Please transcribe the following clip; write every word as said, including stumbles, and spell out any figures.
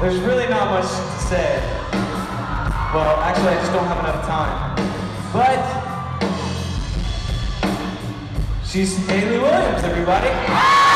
There's really not much to say. Well, actually, I just don't have enough time. But she's Hayley Williams, everybody.